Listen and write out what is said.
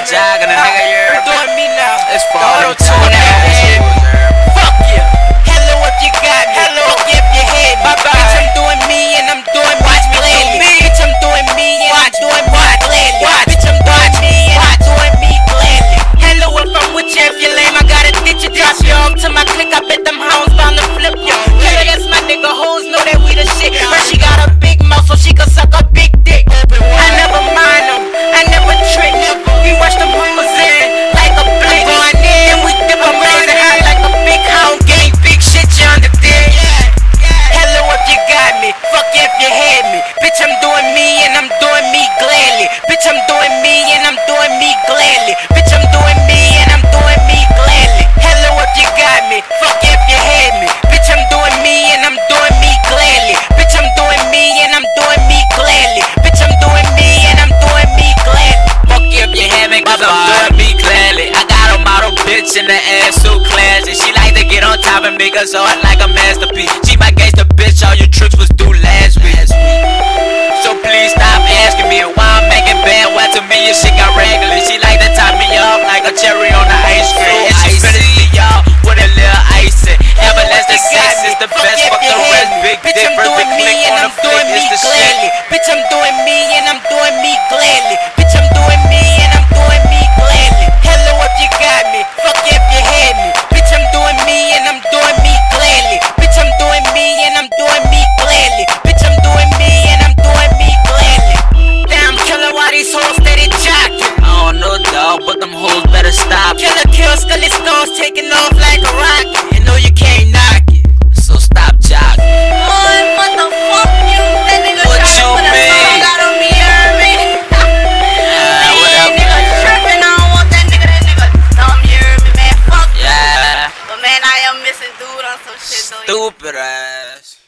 jogging, a nigga, you're doing me now. It's Auto falling tune down. Fuck you. Hello if you got me. Hello fuck you if you hate me. Bye-bye. Bitch, I'm doing me and I'm doing watch me gladly. Bitch, I'm doing me and I'm doing what gladly. Bitch, I'm doing me and I'm doing me gladly. Hello if I'm with you if you lame. I gotta ditch you, drop you off to my click. I bet them hounds bound to flip you. Killer, that's my nigga. Hoes know that we the shit. But she got a big mouth so she can suck a big dick. I never mind them. I never trick. We watch the boomers in like a blitz. Going in and we dip a man and act like a big hound gang. Big shit, you understand? Hello if you got me. Fuck if you had me. Bitch, I'm doing me and I'm doing me gladly. Bitch, I'm doing me and I'm doing me gladly. Bitch, I'm doing me and I'm doing me gladly. Hello if you got me. Fuck if you had me. Bitch, I'm doing me and I'm doing me gladly. Bitch, I'm doing me and I'm doing me gladly. Bitch, I'm doing me and I'm doing me gladly. Fuck you if you have it, cause I'm doing me gladly. I got a model bitch in the ass, so classy. She like to get on top and make us art like a masterpiece. She my gangsta bitch, all your tricks was due last week. So please stop asking me why I'm making bad. Why to me your shit got regular. She like to top me up like a cherry on the ice cream. And she finished me y'all with a little icing. Everlasting sex is the best, fuck the rest. Big Bitch, I'm difference, doing the me click and on the I'm flick doing me is the shit. gladly. Bitch, I'm doing me and I'm doing me gladly. Bitch, I'm doing me and I'm doing me gladly. Hello if you got me. Fuck if you had me. Bitch, I'm doing me and I'm doing me gladly. Bitch, I'm doing me and I'm doing me gladly. Bitch, I'm doing me and I'm doing me gladly. Damn, killer, why these hoes steady jocking? I don't know, dog, but them hoes better stop. Killer kill, scully stones taking off like a rocket. You know you can't knock it. So stop jogging. Boy, what the fuck you? That nigga What tryna you put a mean? song out on me, you heard me? Whatever. Nigga tripping, I don't want that nigga dumb, you heard me, man? Fuck you. Yeah, But man, I am missing dude on some shit though. stupid ass.